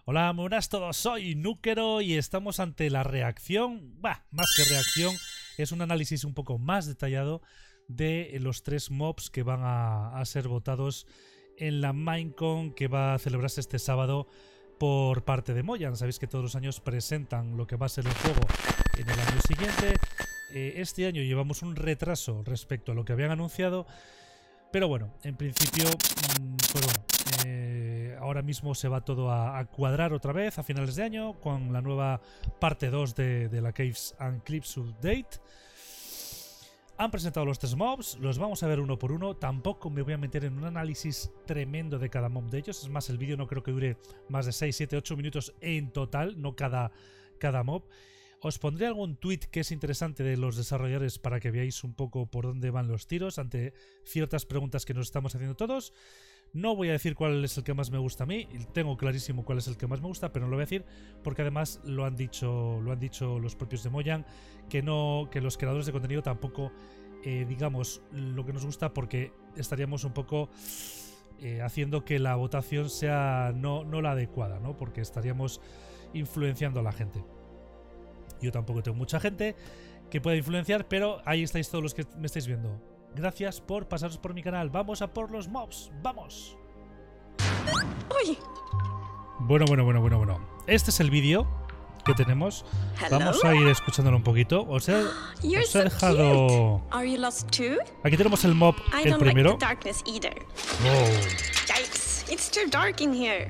Hola, muy buenas a todos, soy Núquero y estamos ante la reacción, más que reacción, es un análisis un poco más detallado de los 3 mobs que van a ser votados en la Minecon que va a celebrarse este sábado por parte de Mojang. Sabéis que todos los años presentan lo que va a ser el juego en el año siguiente. Este año llevamos un retraso respecto a lo que habían anunciado, pero bueno, en principio, pues bueno, ahora mismo se va todo a cuadrar otra vez a finales de año con la nueva parte 2 de la Caves and Cliffs Update. Han presentado los 3 mobs, los vamos a ver uno por uno. Tampoco me voy a meter en un análisis tremendo de cada mob de ellos. Es más, el vídeo no creo que dure más de 6, 7, 8 minutos en total, no cada mob. Os pondré algún tweet que es interesante de los desarrolladores para que veáis un poco por dónde van los tiros ante ciertas preguntas que nos estamos haciendo todos. No voy a decir cuál es el que más me gusta a mí, tengo clarísimo cuál es el que más me gusta, pero no lo voy a decir porque además lo han dicho los propios de Mojang, que los creadores de contenido tampoco digamos lo que nos gusta, porque estaríamos un poco haciendo que la votación sea no la adecuada, ¿no? Porque estaríamos influenciando a la gente. Yo tampoco tengo mucha gente que pueda influenciar, pero ahí estáis todos los que me estáis viendo. Gracias por pasaros por mi canal. Vamos a por los mobs. ¡Vamos! Uy. Bueno. Este es el vídeo que tenemos. Hello? Vamos a ir escuchándolo un poquito. Os he dejado... Are you lost too? Aquí tenemos el mob, I el don't primero. like the darkness either. Oh. Yikes! It's too dark in here.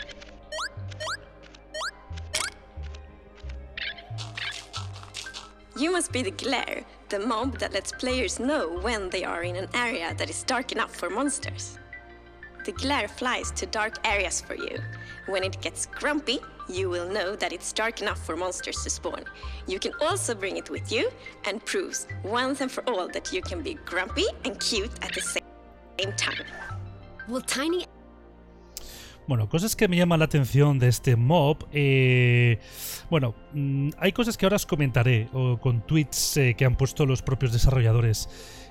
You must be the Glare, the mob that lets players know when they are in an area that is dark enough for monsters. The Glare flies to dark areas for you. When it gets grumpy, you will know that it's dark enough for monsters to spawn. You can also bring it with you and proves once and for all that you can be grumpy and cute at the same time. Will Tiny... Bueno, cosas que me llaman la atención de este mob. Bueno, hay cosas que ahora os comentaré con tweets que han puesto los propios desarrolladores.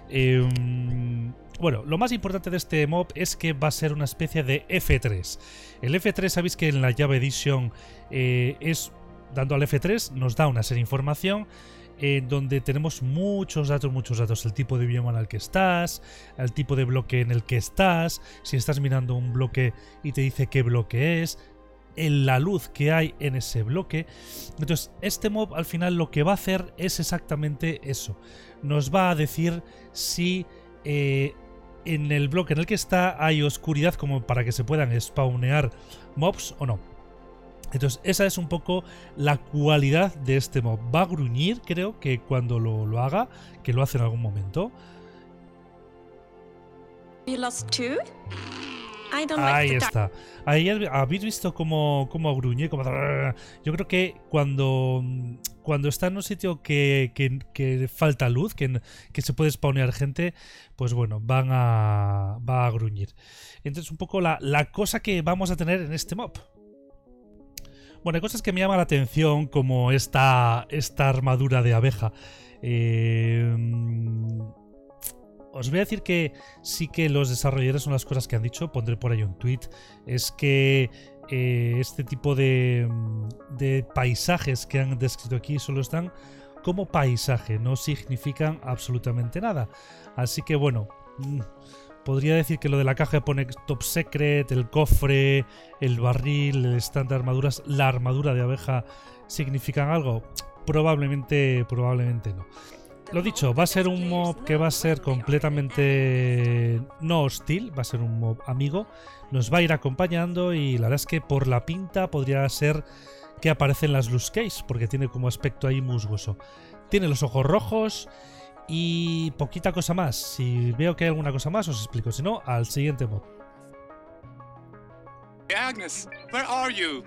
Bueno, lo más importante de este mob es que va a ser una especie de F3. El F3, sabéis que en la Java Edition dando al F3 nos da una serie de información donde tenemos muchos datos, el tipo de bioma en el que estás, el tipo de bloque en el que estás, si estás mirando un bloque y te dice qué bloque es, la luz que hay en ese bloque. Entonces, este mob al final lo que va a hacer es exactamente eso. Nos va a decir si en el bloque en el que está hay oscuridad como para que se puedan spawnear mobs o no. Entonces esa es un poco la cualidad de este mob. Va a gruñir, creo que cuando lo haga, que lo hace en algún momento. You lost too? I don't Ahí like the está. Ahí habéis visto cómo gruñe. Yo creo que cuando está en un sitio que falta luz, que se puede spawnear gente, pues bueno, va a gruñir. Entonces un poco la cosa que vamos a tener en este mob. Bueno, hay cosas que me llaman la atención, como esta armadura de abeja. Os voy a decir que sí que los desarrolladores, son las cosas que han dicho, pondré por ahí un tweet, es que este tipo de paisajes que han descrito aquí solo están como paisaje, no significan absolutamente nada. Así que bueno... podría decir que lo de la caja pone Top Secret, el cofre, el barril, el stand de armaduras, la armadura de abeja, ¿significan algo? Probablemente no. Lo dicho, va a ser un mob que va a ser completamente no hostil, va a ser un mob amigo, nos va a ir acompañando y la verdad es que por la pinta podría ser que aparecen las Loose Case, porque tiene como aspecto ahí musgoso. Tiene los ojos rojos... y poquita cosa más. Si veo que hay alguna cosa más os explico, si no, al siguiente mob. Agnes, where are you?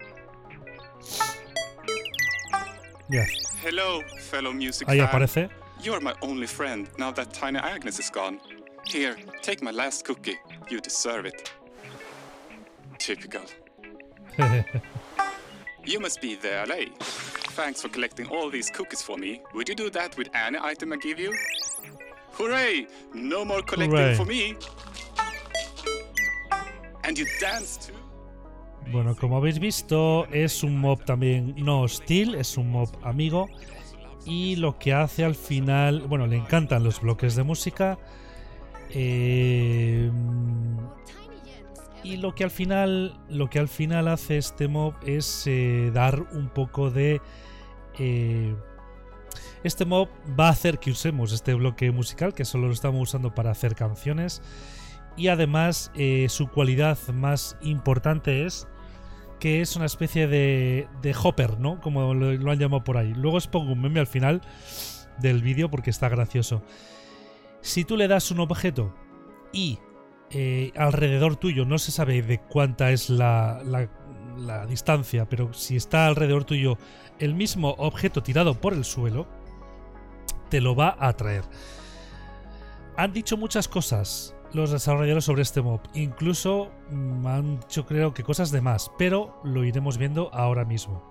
Yeah. Hello, fellow music Ahí fan. aparece. You're my only friend now that Tiny Agnes is gone. Here, take my last cookie. You deserve it. Typical. You must be the LA. Thanks for collecting all these cookies for me. Would you do that with any item I give you? Hooray! No more collecting Hooray. for me. And you dance too? Bueno, como habéis visto, es un mob también no hostil, es un mob amigo. Y lo que hace al final... Bueno, le encantan los bloques de música. Y lo que al final hace este mob es dar un poco de... este mob va a hacer que usemos este bloque musical, que solo lo estamos usando para hacer canciones. Y además su cualidad más importante es que es una especie de hopper, ¿no? Como lo han llamado por ahí. Luego os pongo un meme al final del vídeo porque está gracioso. Si tú le das un objeto y alrededor tuyo no se sabe de cuánta es la distancia, pero si está alrededor tuyo el mismo objeto tirado por el suelo, te lo va a traer. Han dicho muchas cosas los desarrolladores sobre este mob, incluso han dicho creo que cosas de más, pero lo iremos viendo ahora mismo.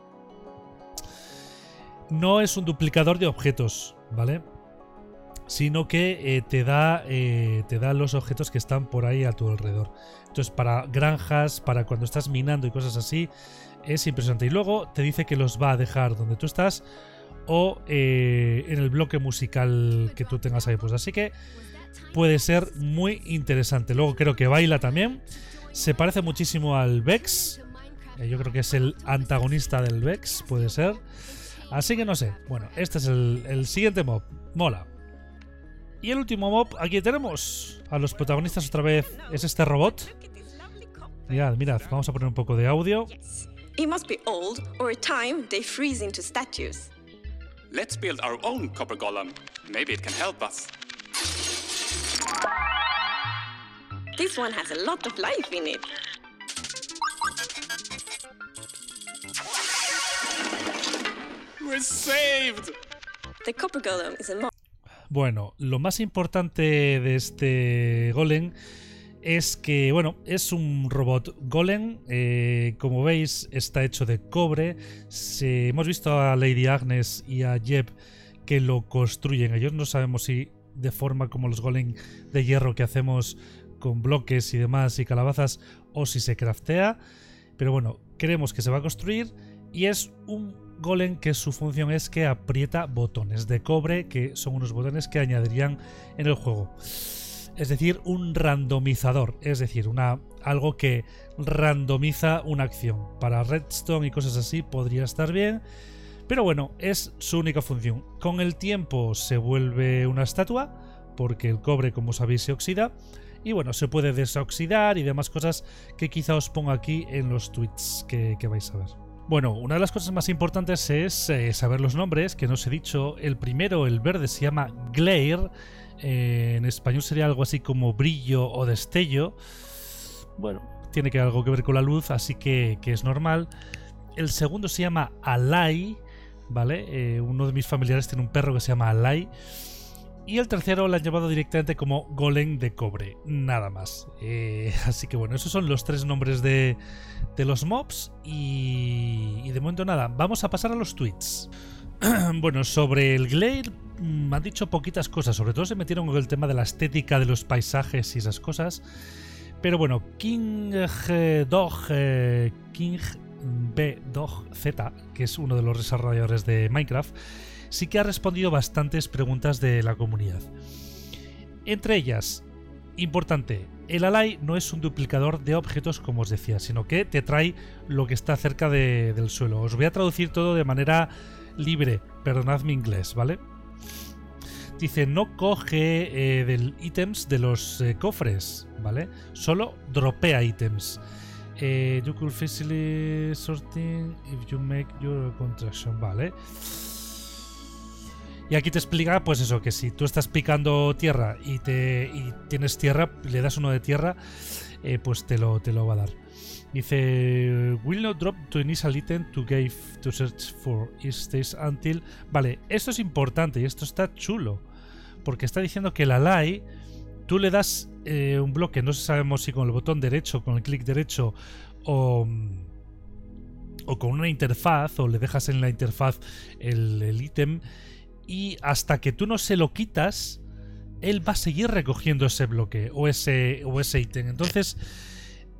No es un duplicador de objetos, ¿vale? Sino que te da los objetos que están por ahí a tu alrededor. Entonces, para granjas, para cuando estás minando y cosas así, es impresionante. Y luego te dice que los va a dejar donde tú estás o en el bloque musical que tú tengas ahí. Pues así que puede ser muy interesante. Luego creo que baila también. Se parece muchísimo al Vex. Yo creo que es el antagonista del Vex, puede ser. Así que no sé. Bueno, este es el siguiente mob. Mola. Y el último mob, aquí tenemos a los protagonistas otra vez. Es este robot. Mirad, vamos a poner un poco de audio. It must be old, or a time they freeze into statues. Let's build our own copper golem. Maybe it can help us. This one has a lot of life in it. We're saved! The copper golem is a mob. Bueno, lo más importante de este golem es que, bueno, es un robot golem. Como veis, está hecho de cobre. Hemos visto a Lady Agnes y a Jeb que lo construyen ellos. No sabemos si de forma como los golem de hierro que hacemos con bloques y demás y calabazas, o si se craftea. Pero bueno, creemos que se va a construir y es un golem que su función es que aprieta botones de cobre, que son unos botones que añadirían en el juego. Es decir, un randomizador, es decir, algo que randomiza una acción. Para Redstone y cosas así podría estar bien, pero bueno, es su única función. Con el tiempo se vuelve una estatua, porque el cobre, como sabéis, se oxida. Y bueno, se puede desoxidar y demás cosas que quizá os ponga aquí en los tweets que vais a ver. Bueno, una de las cosas más importantes es saber los nombres, que no os he dicho. El primero, el verde, se llama Glare. En español sería algo así como brillo o destello. Bueno, tiene que algo que ver con la luz, así que es normal. El segundo se llama Alai, ¿vale? Uno de mis familiares tiene un perro que se llama Alai. Y el tercero lo han llamado directamente como golem de cobre, nada más. Así que bueno, esos son los tres nombres de los mobs y de momento nada. Vamos a pasar a los tweets. Bueno, sobre el Glare me han dicho poquitas cosas, sobre todo se metieron con el tema de la estética de los paisajes y esas cosas. Pero bueno, King B Dog Z, que es uno de los desarrolladores de Minecraft, sí que ha respondido bastantes preguntas de la comunidad. Entre ellas, importante, el Alai no es un duplicador de objetos como os decía, sino que te trae lo que está cerca del suelo. Os voy a traducir todo de manera libre, perdonad mi inglés, ¿vale? Dice, no coge del ítems de los cofres, ¿vale? Solo dropea ítems. You could easily sorting if you make your contraction, ¿vale? Y aquí te explica, pues eso, que si tú estás picando tierra y tienes tierra, le das uno de tierra, pues te lo va a dar. Dice, will not drop to initial item to give to search for it stays until... Vale, esto es importante y esto está chulo, porque está diciendo que el Alai, tú le das un bloque, no sabemos si con el botón derecho, con el clic derecho o con una interfaz, o le dejas en la interfaz el ítem, y hasta que tú no se lo quitas, él va a seguir recogiendo ese bloque o ese ítem. Entonces,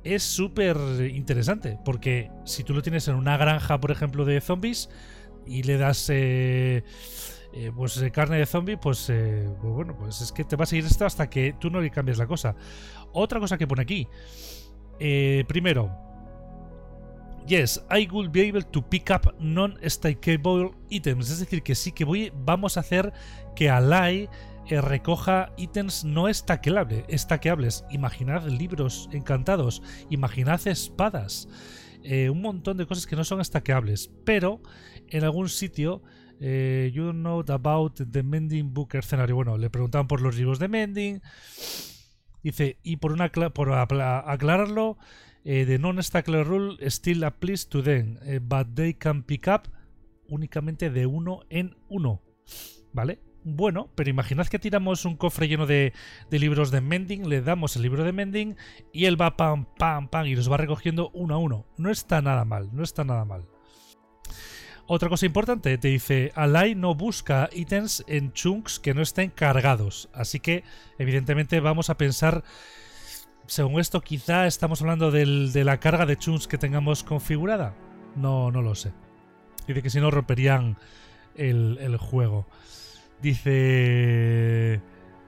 es súper interesante, porque si tú lo tienes en una granja, por ejemplo, de zombies y le das pues carne de zombie, pues bueno, pues es que te va a seguir esto hasta que tú no le cambies la cosa. Otra cosa que pone aquí, primero, yes, I will be able to pick up non-stackable items, es decir, que sí que vamos a hacer que Ally recoja ítems no stackeables. Imaginad libros encantados, imaginad espadas, un montón de cosas que no son stackeables, pero en algún sitio you know about the mending book escenario. Bueno, le preguntaban por los libros de mending, dice, y por aclararlo, the non-stackable rule still applies to them, but they can pick up únicamente de uno en uno, ¿vale? Bueno, pero imaginad que tiramos un cofre lleno de libros de mending, le damos el libro de mending y él va pam, pam, pam y los va recogiendo uno a uno. No está nada mal, no está nada mal. Otra cosa importante, te dice, Ally no busca ítems en chunks que no estén cargados. Así que, evidentemente, vamos a pensar, según esto, quizá estamos hablando de la carga de chunks que tengamos configurada. No lo sé. Dice que si no romperían el juego. Dice...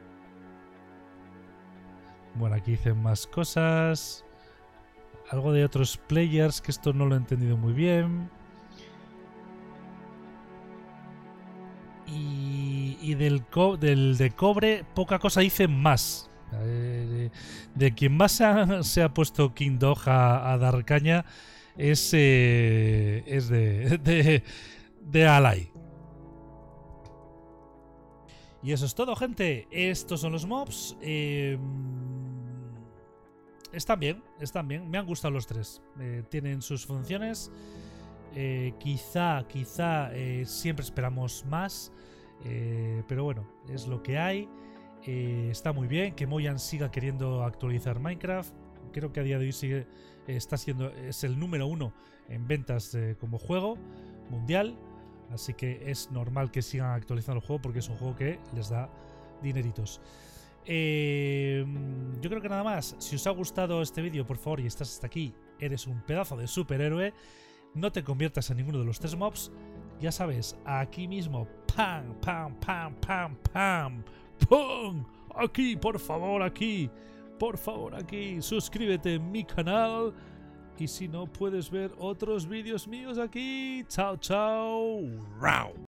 Bueno, aquí dicen más cosas. Algo de otros players, que esto no lo he entendido muy bien. Y del de cobre, poca cosa dice más. De quien más se ha puesto King Dog a dar caña es de Ally. Y eso es todo, gente. Estos son los mobs. Están bien. Me han gustado los tres. Tienen sus funciones. Quizá siempre esperamos más. Pero bueno, es lo que hay. Está muy bien que Mojang siga queriendo actualizar Minecraft. Creo que a día de hoy es el número 1 en ventas como juego mundial. Así que es normal que sigan actualizando el juego porque es un juego que les da dineritos. Yo creo que nada más. Si os ha gustado este vídeo, por favor, y estás hasta aquí, eres un pedazo de superhéroe. No te conviertas en ninguno de los 3 mobs. Ya sabes, aquí mismo. ¡Pam, pam, pam, pam, pam! ¡Pum! Aquí, por favor, aquí. Por favor, aquí. Suscríbete en mi canal. Y si no, puedes ver otros vídeos míos aquí. Chao, chao. ¡Rau!